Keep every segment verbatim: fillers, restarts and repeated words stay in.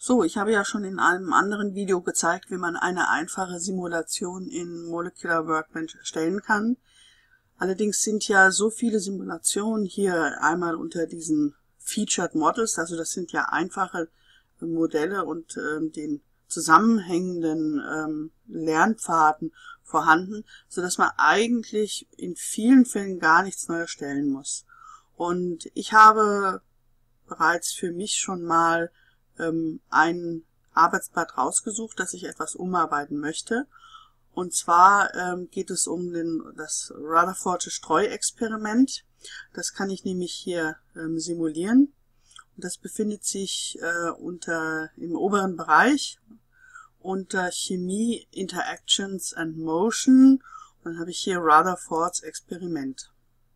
So, ich habe ja schon in einem anderen Video gezeigt, wie man eine einfache Simulation in Molecular Workbench erstellen kann. Allerdings sind ja so viele Simulationen hier einmal unter diesen Featured Models, also das sind ja einfache Modelle und ähm, den zusammenhängenden ähm, Lernpfaden vorhanden, so dass man eigentlich in vielen Fällen gar nichts neu erstellen muss. Und ich habe bereits für mich schon mal ähm, ein Arbeitsblatt rausgesucht, das ich etwas umarbeiten möchte. Und zwar ähm, geht es um den, das Rutherford Streuexperiment. Das kann ich nämlich hier ähm, simulieren. Und das befindet sich äh, unter im oberen Bereich unter Chemie, Interactions and Motion. Und dann habe ich hier Rutherfords Experiment.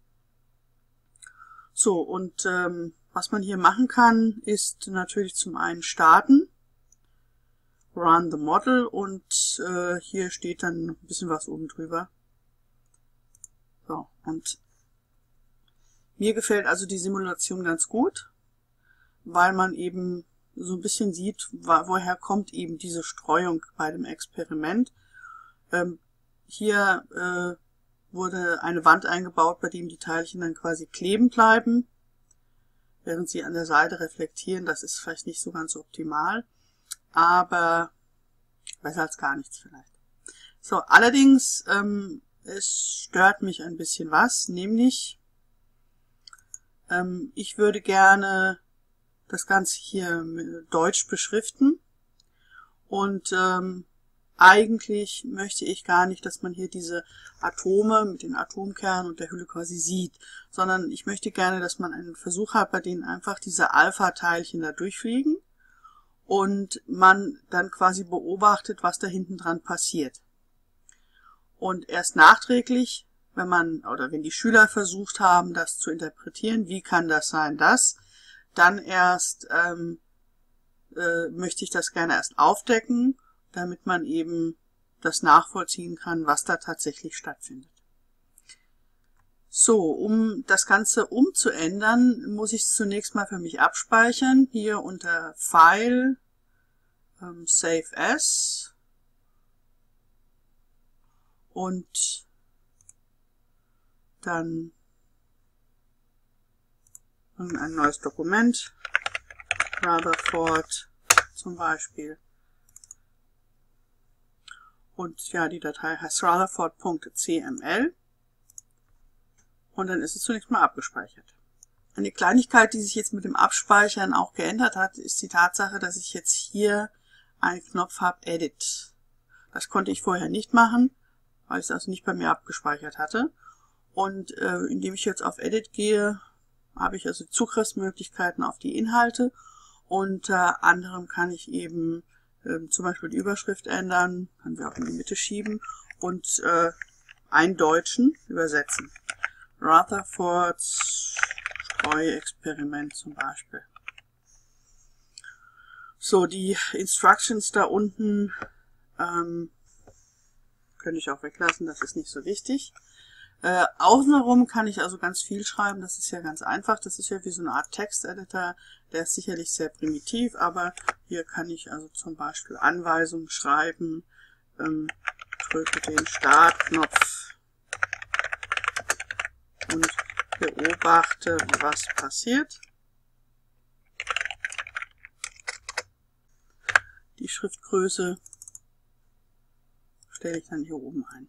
So, und ähm, was man hier machen kann, ist natürlich zum einen starten, Run the Model, und äh, hier steht dann ein bisschen was oben drüber. So, und mir gefällt also die Simulation ganz gut, weil man eben so ein bisschen sieht, woher kommt eben diese Streuung bei dem Experiment. Ähm, hier äh, wurde eine Wand eingebaut, bei dem die Teilchen dann quasi kleben bleiben, während sie an der Seite reflektieren. Das ist vielleicht nicht so ganz optimal, aber besser als gar nichts vielleicht. So, allerdings, ähm, es stört mich ein bisschen was, nämlich ähm, ich würde gerne das Ganze hier mit Deutsch beschriften und ähm, eigentlich möchte ich gar nicht, dass man hier diese Atome mit den Atomkernen und der Hülle quasi sieht, sondern ich möchte gerne, dass man einen Versuch hat, bei denen einfach diese Alpha-Teilchen da durchfliegen und man dann quasi beobachtet, was da hinten dran passiert. Und erst nachträglich, wenn man oder wenn die Schüler versucht haben, das zu interpretieren, wie kann das sein, dass, dann erst ähm, äh, möchte ich das gerne erst aufdecken, damit man eben das nachvollziehen kann, was da tatsächlich stattfindet. So, um das Ganze umzuändern, muss ich es zunächst mal für mich abspeichern. Hier unter File, ähm, Save As und dann ein neues Dokument, Rutherford zum Beispiel. Und ja, die Datei heißt rutherford punkt c m l und dann ist es zunächst mal abgespeichert. Eine Kleinigkeit, die sich jetzt mit dem Abspeichern auch geändert hat, ist die Tatsache, dass ich jetzt hier einen Knopf habe, Edit. Das konnte ich vorher nicht machen, weil ich es also nicht bei mir abgespeichert hatte. Und äh, indem ich jetzt auf Edit gehe, habe ich also Zugriffsmöglichkeiten auf die Inhalte. Unter anderem kann ich eben äh, zum Beispiel die Überschrift ändern, können wir auch in die Mitte schieben und äh, eindeutschen, übersetzen. Rutherfords Streuexperiment zum Beispiel. So, die Instructions da unten ähm, könnte ich auch weglassen, das ist nicht so wichtig. Äh, außenrum kann ich also ganz viel schreiben, das ist ja ganz einfach, das ist ja wie so eine Art Texteditor, der ist sicherlich sehr primitiv, aber hier kann ich also zum Beispiel Anweisungen schreiben, ähm, drücke den Startknopf und beobachte, was passiert. Die Schriftgröße stelle ich dann hier oben ein.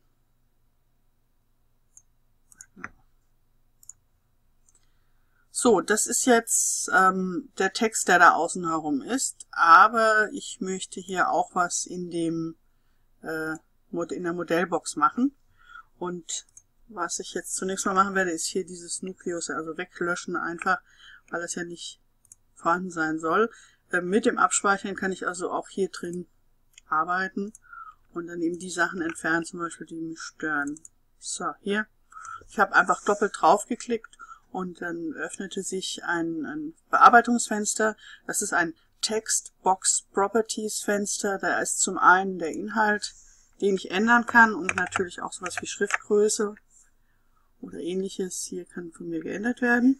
So, das ist jetzt ähm, der Text, der da außen herum ist, aber ich möchte hier auch was in dem äh, in der Modellbox machen. Und was ich jetzt zunächst mal machen werde, ist hier dieses Nukleus also weglöschen einfach, weil es ja nicht vorhanden sein soll. Äh, mit dem Abspeichern kann ich also auch hier drin arbeiten und dann eben die Sachen entfernen, zum Beispiel die mich stören. So, hier. Ich habe einfach doppelt drauf geklickt. Und dann öffnete sich ein, ein Bearbeitungsfenster. Das ist ein Textbox Properties Fenster. Da ist zum einen der Inhalt, den ich ändern kann und natürlich auch sowas wie Schriftgröße oder ähnliches. Hier kann von mir geändert werden.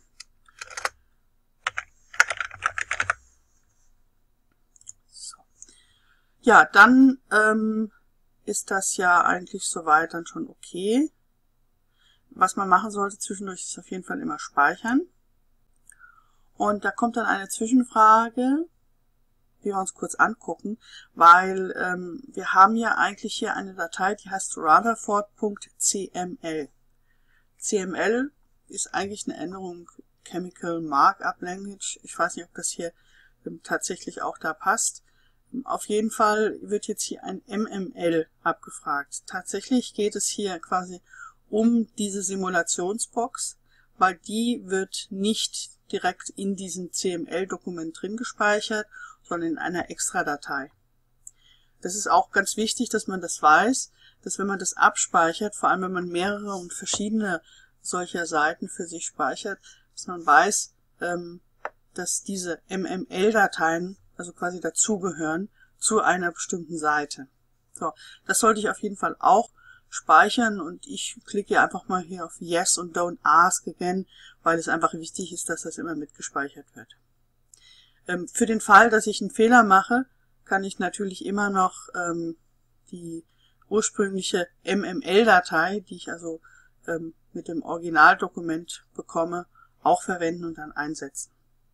Ja, dann ähm, ist das ja eigentlich soweit dann schon okay. Was man machen sollte zwischendurch ist auf jeden Fall immer speichern. Und da kommt dann eine Zwischenfrage, die wir uns kurz angucken, weil ähm, wir haben ja eigentlich hier eine Datei, die heißt rutherford punkt c m l. C M L ist eigentlich eine Änderung Chemical Markup Language. Ich weiß nicht, ob das hier ähm, tatsächlich auch da passt. Auf jeden Fall wird jetzt hier ein M M L abgefragt. Tatsächlich geht es hier quasi um diese Simulationsbox, weil die wird nicht direkt in diesem C M L-Dokument drin gespeichert, sondern in einer Extra-Datei. Das ist auch ganz wichtig, dass man das weiß, dass wenn man das abspeichert, vor allem wenn man mehrere und verschiedene solcher Seiten für sich speichert, dass man weiß, ähm, dass diese M M L-Dateien also quasi dazugehören zu einer bestimmten Seite. So, das sollte ich auf jeden Fall auch speichern und ich klicke einfach mal hier auf Yes und Don't Ask Again, weil es einfach wichtig ist, dass das immer mitgespeichert wird. Ähm, für den Fall, dass ich einen Fehler mache, kann ich natürlich immer noch ähm, die ursprüngliche M M L-Datei, die ich also ähm, mit dem Originaldokument bekomme, auch verwenden und dann einsetzen.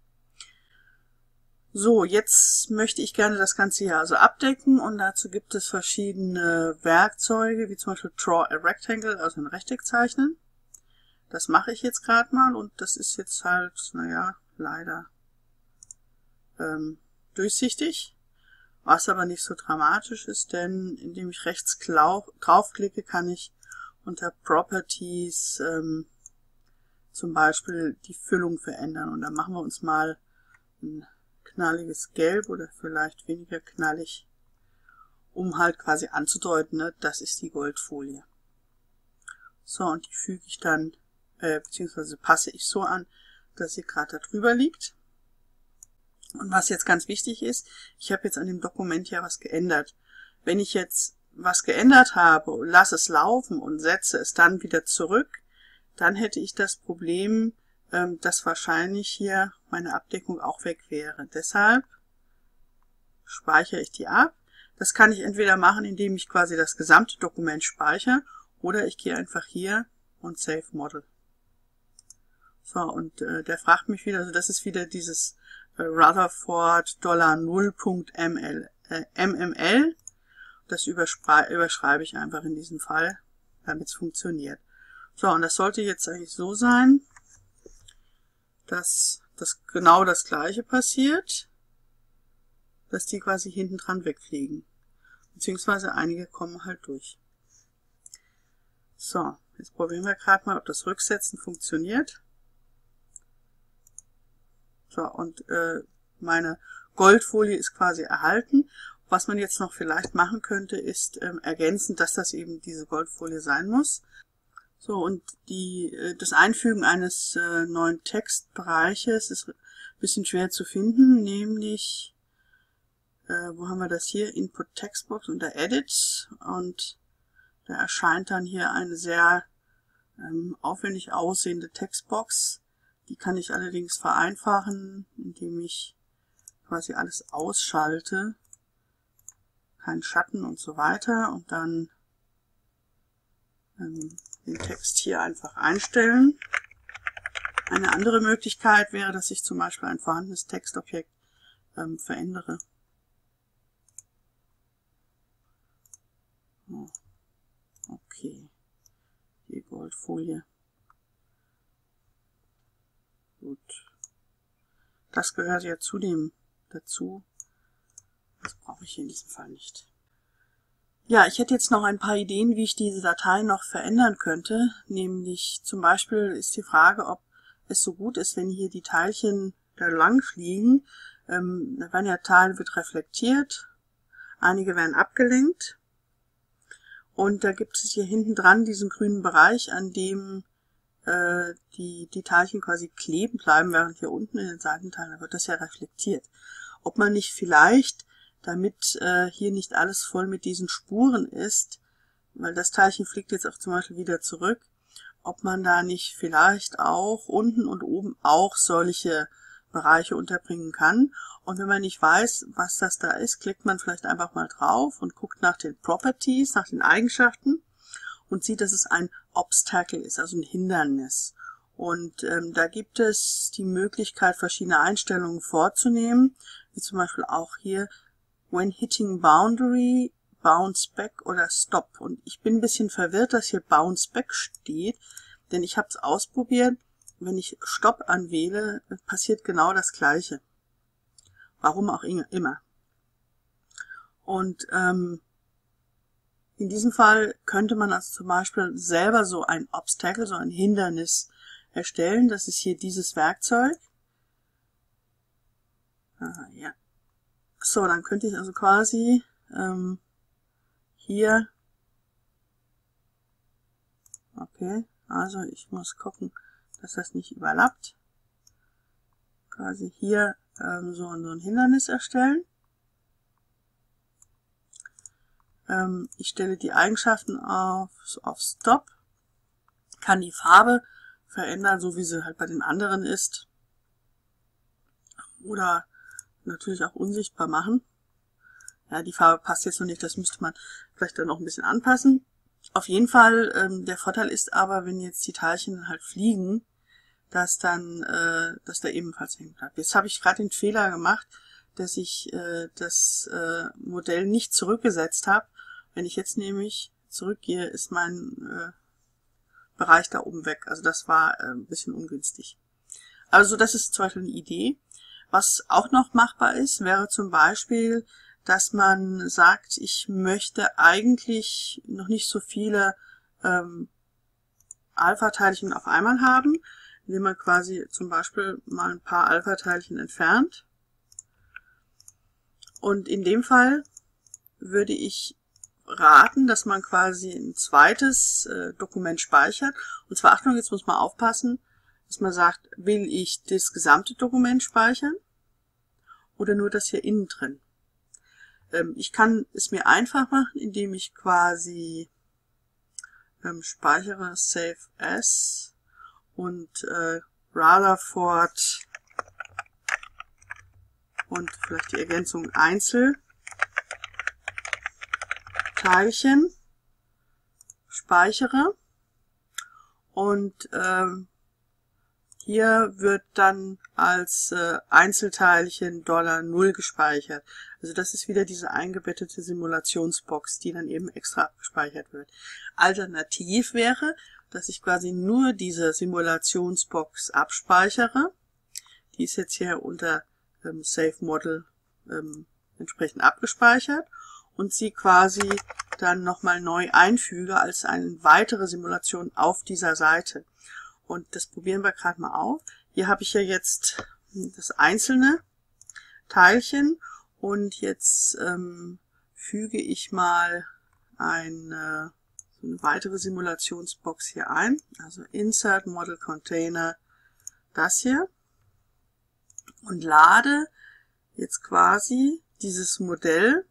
So, jetzt möchte ich gerne das Ganze hier also abdecken und dazu gibt es verschiedene Werkzeuge, wie zum Beispiel Draw a Rectangle, also ein Rechteck zeichnen. Das mache ich jetzt gerade mal und das ist jetzt halt, naja, leider ähm, durchsichtig, was aber nicht so dramatisch ist, denn indem ich rechts draufklicke, kann ich unter Properties ähm, zum Beispiel die Füllung verändern und dann machen wir uns mal ein knalliges Gelb oder vielleicht weniger knallig, um halt quasi anzudeuten, ne, das ist die Goldfolie. So, und die füge ich dann, äh, beziehungsweise passe ich so an, dass sie gerade da drüber liegt. Und was jetzt ganz wichtig ist, ich habe jetzt an dem Dokument ja was geändert. Wenn ich jetzt was geändert habe und lasse es laufen und setze es dann wieder zurück, dann hätte ich das Problem, dass wahrscheinlich hier meine Abdeckung auch weg wäre. Deshalb speichere ich die ab. Das kann ich entweder machen, indem ich quasi das gesamte Dokument speichere, oder ich gehe einfach hier und Save Model. So, und äh, der fragt mich wieder, also das ist wieder dieses äh, Rutherford null Punkt M M L. Das überschreibe ich einfach in diesem Fall, damit es funktioniert. So, und das sollte jetzt eigentlich so sein, dass das genau das gleiche passiert, dass die quasi hinten dran wegfliegen. Beziehungsweise einige kommen halt durch. So, jetzt probieren wir gerade mal, ob das Rücksetzen funktioniert. So, und äh, meine Goldfolie ist quasi erhalten. Was man jetzt noch vielleicht machen könnte, ist ähm, ergänzen, dass das eben diese Goldfolie sein muss. So, und die, das Einfügen eines äh, neuen Textbereiches ist ein bisschen schwer zu finden, nämlich, äh, wo haben wir das hier? Input Textbox unter Edit, und da erscheint dann hier eine sehr ähm, aufwendig aussehende Textbox. Die kann ich allerdings vereinfachen, indem ich quasi alles ausschalte, kein Schatten und so weiter, und dann ähm, den Text hier einfach einstellen. Eine andere Möglichkeit wäre, dass ich zum Beispiel ein vorhandenes Textobjekt ähm, verändere. Oh, okay, die Goldfolie. Gut. Das gehört ja zudem dazu. Das brauche ich hier in diesem Fall nicht. Ja, ich hätte jetzt noch ein paar Ideen, wie ich diese Datei noch verändern könnte. Nämlich zum Beispiel ist die Frage, ob es so gut ist, wenn hier die Teilchen da lang fliegen. Ähm, da werden ja Teile, wird reflektiert, einige werden abgelenkt. Und da gibt es hier hinten dran diesen grünen Bereich, an dem äh, die, die Teilchen quasi kleben bleiben, während hier unten in den Seitenteilen, da wird das ja reflektiert. Ob man nicht vielleicht, damit äh, hier nicht alles voll mit diesen Spuren ist, weil das Teilchen fliegt jetzt auch zum Beispiel wieder zurück, ob man da nicht vielleicht auch unten und oben auch solche Bereiche unterbringen kann. Und wenn man nicht weiß, was das da ist, klickt man vielleicht einfach mal drauf und guckt nach den Properties, nach den Eigenschaften und sieht, dass es ein Obstacle ist, also ein Hindernis. Und ähm, da gibt es die Möglichkeit, verschiedene Einstellungen vorzunehmen, wie zum Beispiel auch hier When hitting boundary, bounce back oder stop. Und ich bin ein bisschen verwirrt, dass hier bounce back steht, denn ich habe es ausprobiert. Wenn ich Stopp anwähle, passiert genau das Gleiche. Warum auch immer. Und ähm, in diesem Fall könnte man also zum Beispiel selber so ein Obstacle, so ein Hindernis erstellen. Das ist hier dieses Werkzeug. Ah, ja. So, dann könnte ich also quasi ähm, hier, okay, also ich muss gucken, dass das nicht überlappt. Quasi hier ähm, so, so ein Hindernis erstellen. Ähm, ich stelle die Eigenschaften auf, auf Stop, kann die Farbe verändern, so wie sie halt bei den anderen ist. Oder natürlich auch unsichtbar machen. Ja, die Farbe passt jetzt noch nicht, das müsste man vielleicht dann noch ein bisschen anpassen. Auf jeden Fall, ähm, der Vorteil ist aber, wenn jetzt die Teilchen halt fliegen, dass dann, äh, dass da ebenfalls hängen bleibt. Jetzt habe ich gerade den Fehler gemacht, dass ich äh, das äh, Modell nicht zurückgesetzt habe. Wenn ich jetzt nämlich zurückgehe, ist mein äh, Bereich da oben weg. Also das war äh, ein bisschen ungünstig. Also das ist zum Beispiel eine Idee. Was auch noch machbar ist, wäre zum Beispiel, dass man sagt, ich möchte eigentlich noch nicht so viele ähm, Alpha-Teilchen auf einmal haben, indem man quasi zum Beispiel mal ein paar Alpha-Teilchen entfernt. Und in dem Fall würde ich raten, dass man quasi ein zweites äh, Dokument speichert. Und zwar, Achtung, jetzt muss man aufpassen, dass man sagt, will ich das gesamte Dokument speichern oder nur das hier innen drin. Ähm, ich kann es mir einfach machen, indem ich quasi ähm, speichere Save As und äh, Rutherford und vielleicht die Ergänzung Einzelteilchen speichere und ähm, hier wird dann als äh, Einzelteilchen Dollar null gespeichert. Also das ist wieder diese eingebettete Simulationsbox, die dann eben extra abgespeichert wird. Alternativ wäre, dass ich quasi nur diese Simulationsbox abspeichere. Die ist jetzt hier unter ähm, Save Model ähm, entsprechend abgespeichert und sie quasi dann nochmal neu einfüge als eine weitere Simulation auf dieser Seite. Und das probieren wir gerade mal auf. Hier habe ich ja jetzt das einzelne Teilchen und jetzt ähm, füge ich mal eine, eine weitere Simulationsbox hier ein. Also Insert Model Container, das hier. Und lade jetzt quasi dieses Modell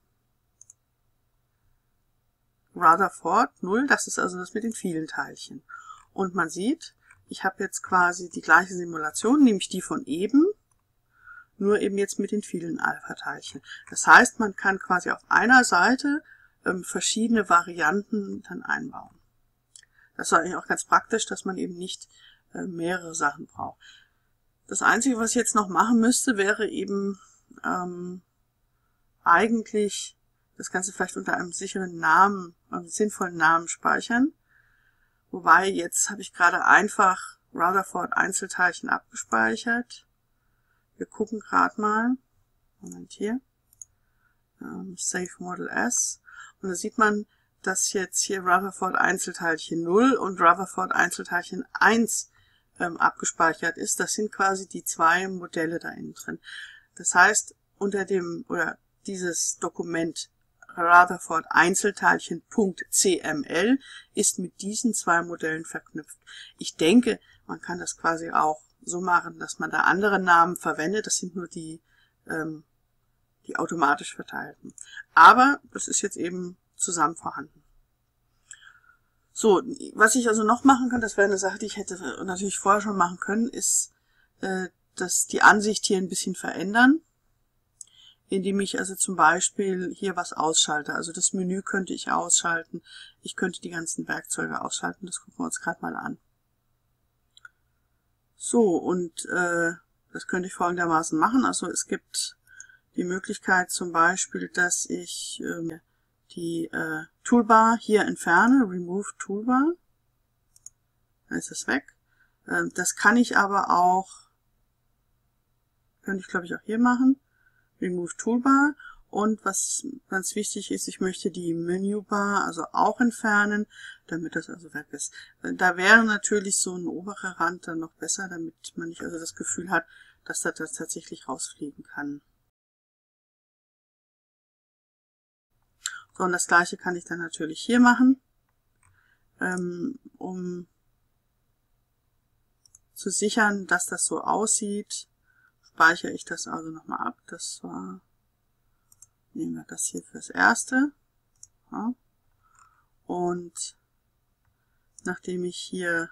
Rutherford null, das ist also das mit den vielen Teilchen. Und man sieht, ich habe jetzt quasi die gleiche Simulation, nämlich die von eben, nur eben jetzt mit den vielen Alpha-Teilchen. Das heißt, man kann quasi auf einer Seite ähm, verschiedene Varianten dann einbauen. Das ist eigentlich auch ganz praktisch, dass man eben nicht äh, mehrere Sachen braucht. Das Einzige, was ich jetzt noch machen müsste, wäre eben ähm, eigentlich das Ganze vielleicht unter einem sicheren Namen, einem sinnvollen Namen speichern. Wobei, jetzt habe ich gerade einfach Rutherford Einzelteilchen abgespeichert. Wir gucken gerade mal. Moment hier. Ähm, Save Model S. Und da sieht man, dass jetzt hier Rutherford Einzelteilchen null und Rutherford Einzelteilchen eins ähm, abgespeichert ist. Das sind quasi die zwei Modelle da innen drin. Das heißt, unter dem, oder dieses Dokument Rutherford Einzelteilchen.cml ist mit diesen zwei Modellen verknüpft. Ich denke, man kann das quasi auch so machen, dass man da andere Namen verwendet. Das sind nur die, ähm, die automatisch verteilten. Aber das ist jetzt eben zusammen vorhanden. So, was ich also noch machen kann, das wäre eine Sache, die ich hätte natürlich vorher schon machen können, ist, äh, das, die Ansicht hier ein bisschen verändern, indem ich also zum Beispiel hier was ausschalte. Also das Menü könnte ich ausschalten. Ich könnte die ganzen Werkzeuge ausschalten. Das gucken wir uns gerade mal an. So, und äh, das könnte ich folgendermaßen machen. Also es gibt die Möglichkeit zum Beispiel, dass ich äh, die äh, Toolbar hier entferne. Remove Toolbar. Dann ist es weg. Äh, das kann ich aber auch, könnte ich glaube ich auch hier machen. Remove Toolbar, und was ganz wichtig ist, ich möchte die Menübar also auch entfernen, damit das also weg ist. Da wäre natürlich so ein oberer Rand dann noch besser, damit man nicht also das Gefühl hat, dass das tatsächlich rausfliegen kann. So, und das gleiche kann ich dann natürlich hier machen, ähm, um zu sichern, dass das so aussieht. Speichere ich das also nochmal ab. Das war, nehmen wir das hier fürs Erste. Ja. Und nachdem ich hier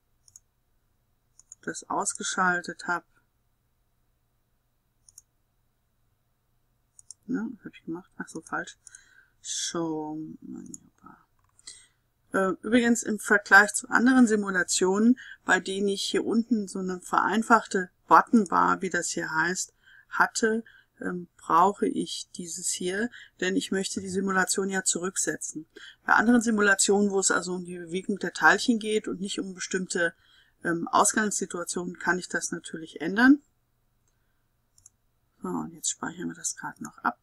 das ausgeschaltet habe, ne, was habe ich gemacht? Ach so, falsch. Show Menübar. Übrigens im Vergleich zu anderen Simulationen, bei denen ich hier unten so eine vereinfachte Buttonbar, wie das hier heißt, hatte, ähm, brauche ich dieses hier, denn ich möchte die Simulation ja zurücksetzen. Bei anderen Simulationen, wo es also um die Bewegung der Teilchen geht und nicht um bestimmte ähm, Ausgangssituationen, kann ich das natürlich ändern. So, und jetzt speichern wir das gerade noch ab.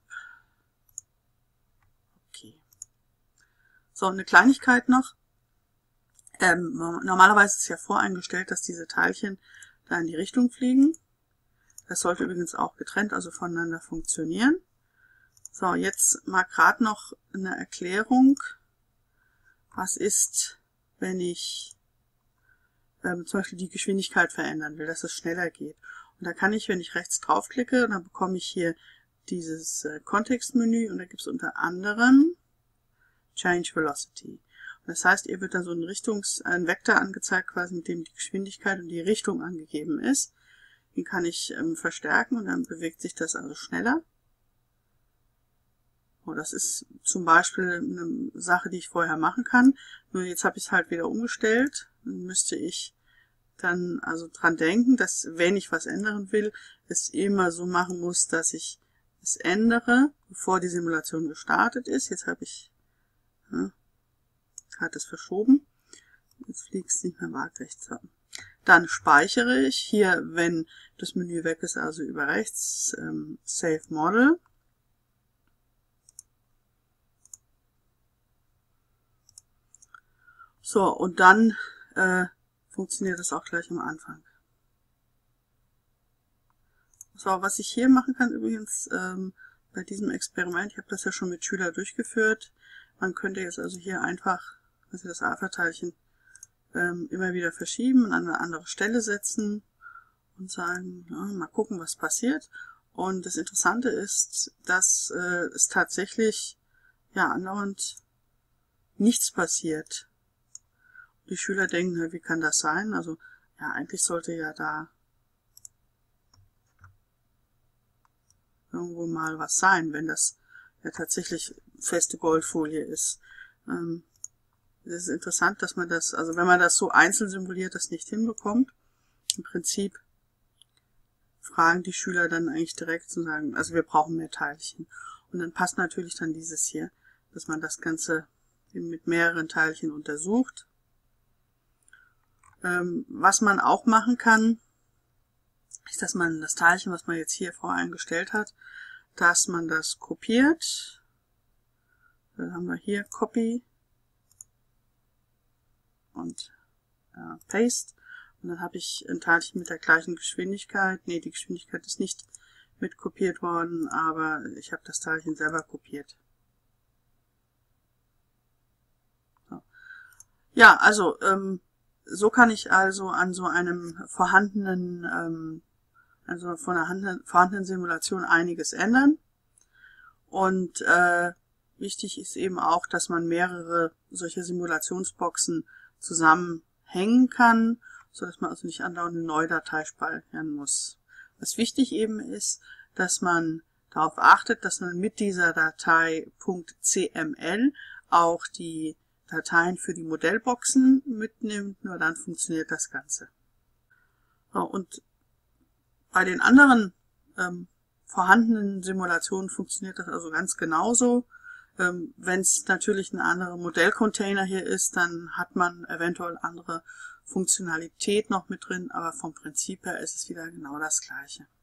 Okay. So, eine Kleinigkeit noch. Ähm, normalerweise ist ja voreingestellt, dass diese Teilchen da in die Richtung fliegen. Das sollte übrigens auch getrennt, also voneinander funktionieren. So, jetzt mal gerade noch eine Erklärung. Was ist, wenn ich ähm, zum Beispiel die Geschwindigkeit verändern will, dass es schneller geht. Und da kann ich, wenn ich rechts draufklicke, dann bekomme ich hier dieses äh, Kontextmenü, und da gibt es unter anderem Change Velocity. Und das heißt, ihr wird da so ein Richtungs-, ein Vektor angezeigt, quasi mit dem die Geschwindigkeit und die Richtung angegeben ist. Den kann ich ähm, verstärken, und dann bewegt sich das also schneller. Oh, das ist zum Beispiel eine Sache, die ich vorher machen kann. Nur jetzt habe ich es halt wieder umgestellt. Dann müsste ich dann also dran denken, dass, wenn ich was ändern will, es immer so machen muss, dass ich es ändere, bevor die Simulation gestartet ist. Jetzt habe ich ja, hat es verschoben. Jetzt fliegt es nicht mehr waagerecht zusammen. Dann speichere ich hier, wenn das Menü weg ist, also über rechts, ähm, Save Model. So, und dann äh, funktioniert das auch gleich am Anfang. So, was ich hier machen kann übrigens ähm, bei diesem Experiment, ich habe das ja schon mit Schülern durchgeführt, man könnte jetzt also hier einfach also das Alpha-Teilchen ähm, immer wieder verschieben und an eine andere Stelle setzen und sagen, ja, mal gucken, was passiert. Und das Interessante ist, dass äh, es tatsächlich ja andauernd nichts passiert. Die Schüler denken, na, wie kann das sein? Also ja, eigentlich sollte ja da irgendwo mal was sein, wenn das ja tatsächlich feste Goldfolie ist. Ähm, es ist interessant, dass man das, also wenn man das so einzeln simuliert, das nicht hinbekommt. Im Prinzip fragen die Schüler dann eigentlich direkt zu sagen, also wir brauchen mehr Teilchen. Und dann passt natürlich dann dieses hier, dass man das Ganze mit mehreren Teilchen untersucht. Ähm, was man auch machen kann, ist, dass man das Teilchen, was man jetzt hier voreingestellt hat, dass man das kopiert. Dann haben wir hier Copy und äh, Paste. Und dann habe ich ein Teilchen mit der gleichen Geschwindigkeit. Ne, die Geschwindigkeit ist nicht mit kopiert worden, aber ich habe das Teilchen selber kopiert. So. Ja, also ähm, so kann ich also an so einem vorhandenen, ähm, also von einer vorhandenen Simulation einiges ändern. Und äh, wichtig ist eben auch, dass man mehrere solche Simulationsboxen zusammenhängen kann, so dass man also nicht andauernd eine neue Datei speichern muss. Was wichtig eben ist, dass man darauf achtet, dass man mit dieser Datei .cml auch die Dateien für die Modellboxen mitnimmt, nur dann funktioniert das Ganze. Und bei den anderen ähm, vorhandenen Simulationen funktioniert das also ganz genauso. Ähm, Wenn es natürlich ein anderer Modellcontainer hier ist, dann hat man eventuell andere Funktionalität noch mit drin, aber vom Prinzip her ist es wieder genau das Gleiche.